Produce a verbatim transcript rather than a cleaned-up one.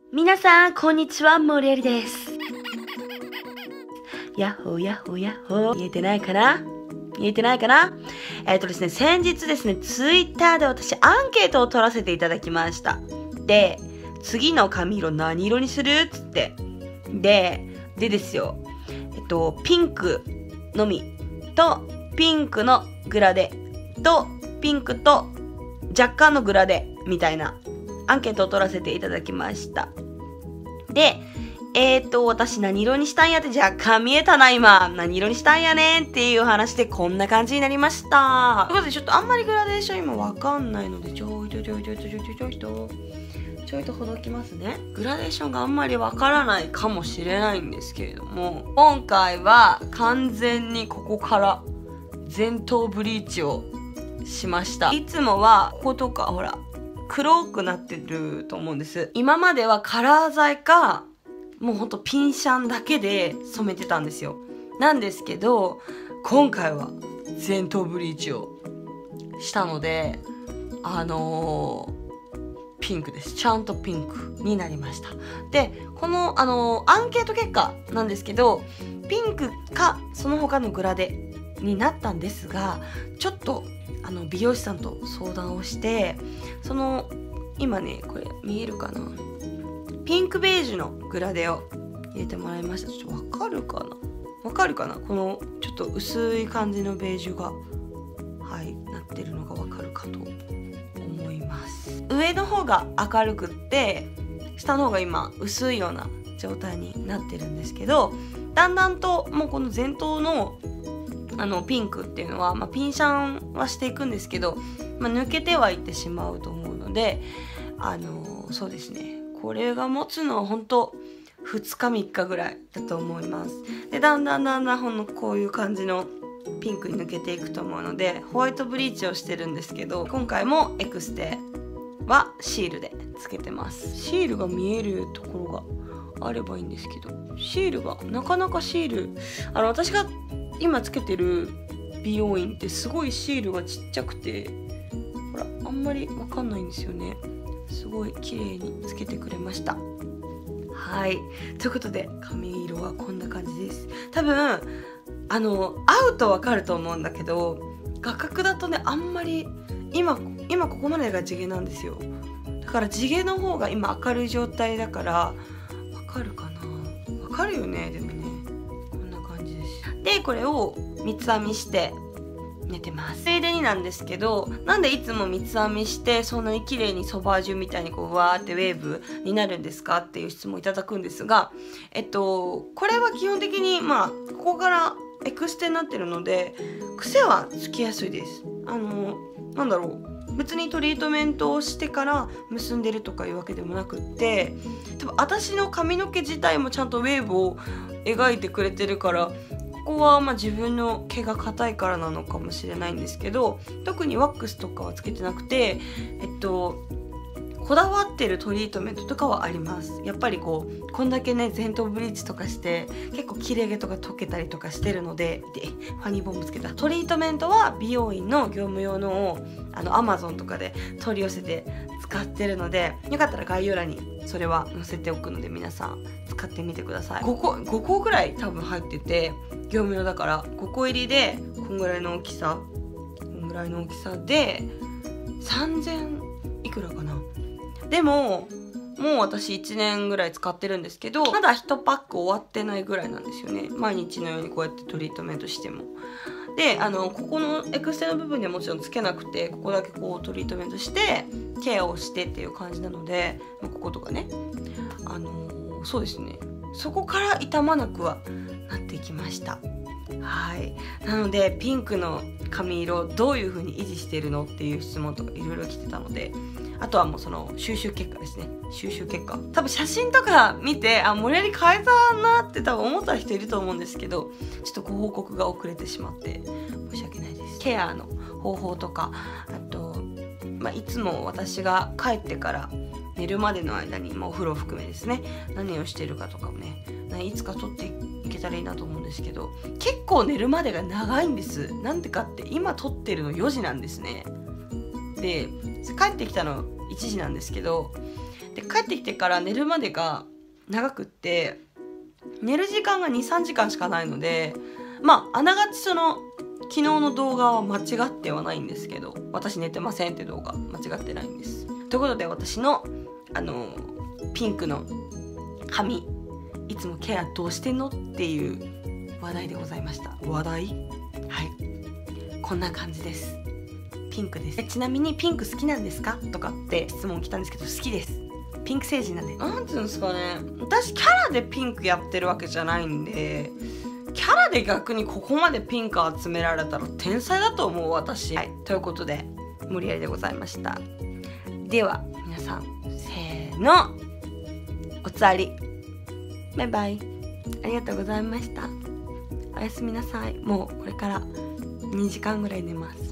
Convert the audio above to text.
皆さん、こんにちは、モリエリです。やっほーやっほーやっほー。見えてないかな見えてないかなえっとですね、先日ですね、ツイッターで私アンケートを取らせていただきました。で、次の髪色何色にするっつって。で、でですよ、えっと、ピンクのみと、ピンクのグラデと、ピンクと若干のグラデみたいなアンケートを取らせていただきました。で、えーと、私何色にしたんやって若干見えたな、今。何色にしたんやねんっていう話でこんな感じになりました。ということで、ちょっとあんまりグラデーション今わかんないので、ちょいちょいちょいちょいちょいちょいちょいと、ちょいとほどきますね。グラデーションがあんまりわからないかもしれないんですけれども、今回は完全にここから前頭ブリーチをしました。いつもはこことか、ほら、黒くなってると思うんです。今まではカラー剤か、もうほんとピンシャンだけで染めてたんですよ。なんですけど、今回は前頭ブリーチをしたので、あのー、ピンクです。ちゃんとピンクになりました。で、この、あのー、アンケート結果なんですけど、ピンクかその他のグラデになったんですが、ちょっとあの美容師さんと相談をして、その今ね、これ見えるかな、ピンクベージュのグラデを入れてもらいました。ちょっとわかるかなわかるかなこのちょっと薄い感じのベージュがはいなってるのがわかるかと思います。上の方が明るくって下の方が今薄いような状態になってるんですけど、だんだんともうこの前頭のあのピンクっていうのは、まあ、ピンシャンはしていくんですけど、まあ、抜けてはいってしまうと思うので、あのー、そうですね、これが持つのは本当ふつかみっかぐらいだと思います。で、だんだんだんだんほんのこういう感じのピンクに抜けていくと思うので、ホワイトブリーチをしてるんですけど、今回もエクステはシールでつけてます。シールが見えるところがあればいいんですけど、シールがなかなかシール、あの私が今つけてる美容院ってすごいシールがちっちゃくて、ほらあんまりわかんないんですよね。すごい綺麗につけてくれました。はい、ということで髪色はこんな感じです。多分あの会うとわかると思うんだけど、画角だとねあんまり今今ここまでが地毛なんですよ。だから地毛の方が今明るい状態だからわかるかな、わかるよね。でもねこんな感じです。でこれを三つ編みして寝てます。ついでになんですけど、なんでいつも三つ編みしてそんなに綺麗にソバージュみたいにこうわーってウェーブになるんですかっていう質問をいただくんですが、えっとこれは基本的にまあここからエクステになってるので癖はつきやすいです。あのなんだろう、別にトリートメントをしてから結んでるとかいうわけでもなくって、多分私の髪の毛自体もちゃんとウェーブを描いてくれてるから、ここはまあ自分の毛が硬いからなのかもしれないんですけど、特にワックスとかはつけてなくて、えっとこだわってるトリートメントとかはあります。やっぱりこうこんだけね前頭ブリーチとかして結構切れ毛とか溶けたりとかしてるので、でファニーボンもつけたトリートメントは美容院の業務用のをあの アマゾン とかで取り寄せて使ってるので、よかったら概要欄にそれは載せておくので皆さん使ってみてください。ごこごこぐらい多分入ってて、業務用だからごこ入りでこんぐらいの大きさこんぐらいの大きさでさんぜんいくらかな。でももう私いちねんぐらい使ってるんですけど、まだいちパック終わってないぐらいなんですよね。毎日のようにこうやってトリートメントしても。であのここのエクステの部分にはもちろんつけなくて、ここだけこうトリートメントしてケアをしてっていう感じなので、こことかね、あのー、そうですね、そこから傷まなくはなってきました。はい、なのでピンクの髪色どういう風に維持してるのっていう質問とかいろいろ来てたので、あとはもうその収集結果ですね。収集結果多分写真とか見て、あ、モリエリ変えたなって多分思った人いると思うんですけど、ちょっとご報告が遅れてしまって申し訳ないです。ケアの方法とか、あと、まあ、いつも私が帰ってから寝るまでの間に、まあ、お風呂含めですね、何をしてるかとかもね、いつか撮っていけたらいいなと思うんですけど、結構寝るまでが長いんです。なんでかって今撮ってるのよじなんですね。で帰ってきたのいちじなんですけど、 で帰ってきてから寝るまでが長くって、寝る時間がにさんじかんしかないので、まああながちその昨日の動画は間違ってはないんですけど、私寝てませんって動画間違ってないんです。ということで、私のあのピンクの髪いつもケアどうしてんのっていう話題でございました。話題？はい、こんな感じです。ピンクです。ちなみにピンク好きなんですかとかって質問来たんですけど、好きです。ピンク星人なんで、なんていうんですかね、私キャラでピンクやってるわけじゃないんで、キャラで逆にここまでピンク集められたら天才だと思う私。はい、ということで無理やりでございました。では皆さん、せーの、おつわり、バイバイ、ありがとうございました。おやすみなさい。もうこれからにじかんぐらい寝ます。